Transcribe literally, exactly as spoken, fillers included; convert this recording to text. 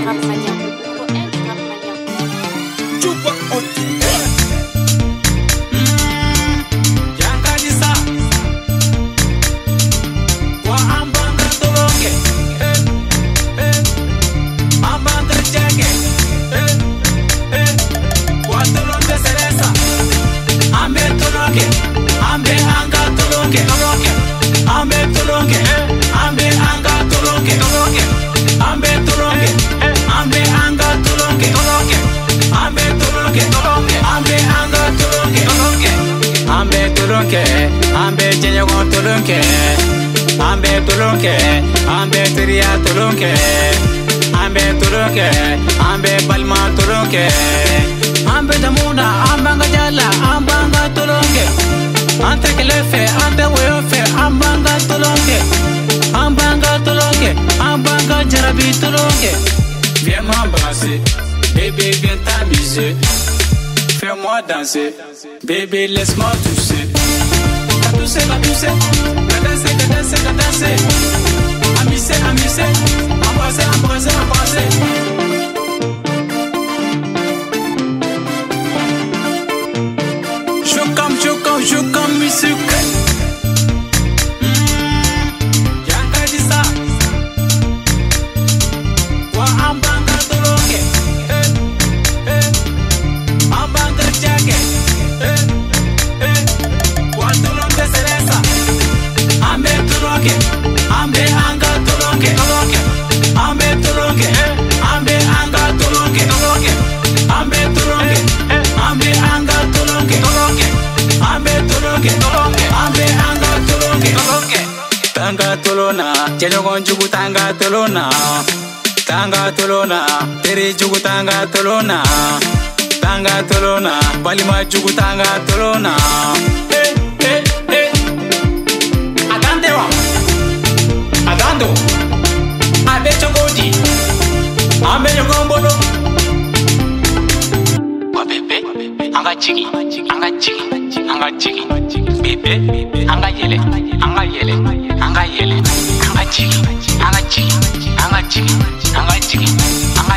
Ambe chenye kon tulunke, ambe tulunke, ambe triya tulunke, ambe tulunke, ambe balma tulunke, ambe damuna, ambanga jala, ambanga tulunke, ante kelefe, ante weofe, ambanga tulunke, ambanga tulunke, ambanga jarabi tulunke. Viens m'embrasser, bébé viens t'amuser, fais-moi danser, bébé laisse-moi tousser. Tousser, la tousser, la danser, la danser, la danser. Amuser, amuser, embrasser, embrasser, embrasser. Je comme, je comme, je comme musique. Y'a dit ça. Wa ambanga toloke, eh, eh, ambanga jage, eh, eh. Wa toloke seresa, ambe toloke, ambe anga toloke, toloke, ambe toloke, ambe anga toloke, toloke, ambe toloke, ambe anga toloke, toloke, ambe toloke, toloke, ambe anga toloke, toloke. Tanga tolona, chenyo konjugu tanga tolona, tanga tolona, tere jugu tanga tolona, tanga tolona, balima jugu tanga tolona. Hey, hey, hey. Agande wa, agando, abe chogodi, ambe chogombolo. Wa bebe, anga chigi, anga chigi, anga chigi, bebe, anga yele, anga yele, anga yele, anga chigi, anga chigi, anga chigi, anga chigi, anga